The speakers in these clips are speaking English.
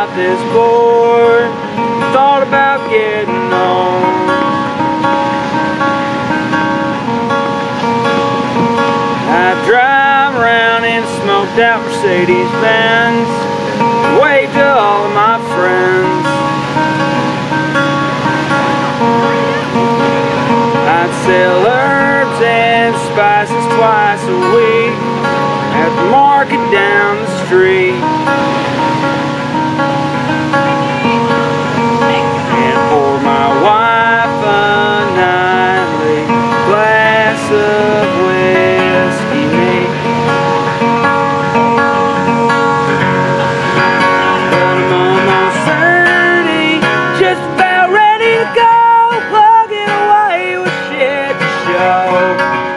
got this bored, thought about getting old. I drive around in a smoked out Mercedes-Benz, wave to all of my friends. I'd sell herbs and spices twice a week at the market down the street. And pour my wife a nightly glass of whiskey neat. But I'm almost 30, just about ready to go, plugging away with shit to show.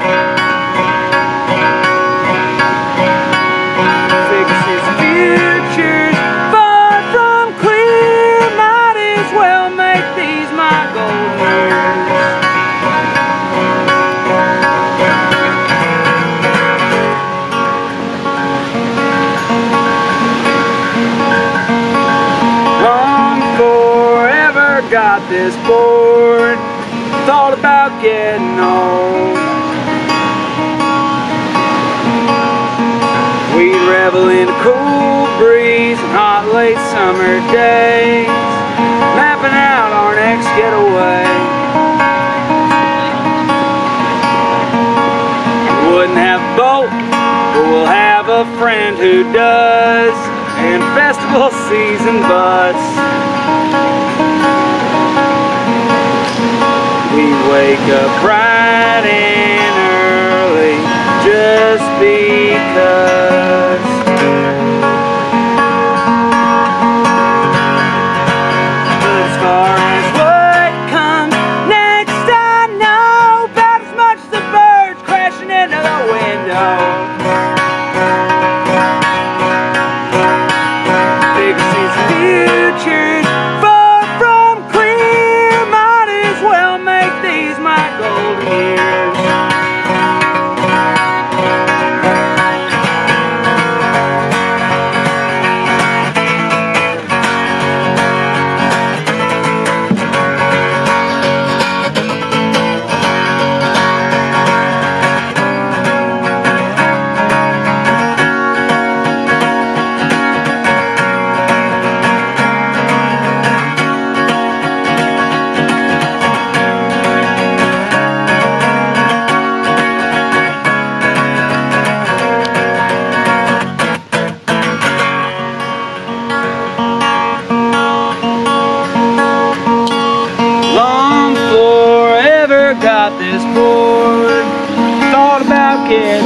Got this bored, thought about getting old. We'd revel in a cool breeze and hot late summer days, mapping out our next getaway. Wouldn't have a boat, but we'll have a friend who does, and festival season bus. We wake up bright and early just because. But as far as what comes next, I know about as much as the birds crashing into the window. Figure since the future's far from clear, might as well make these my golden years. Got this bored, thought about getting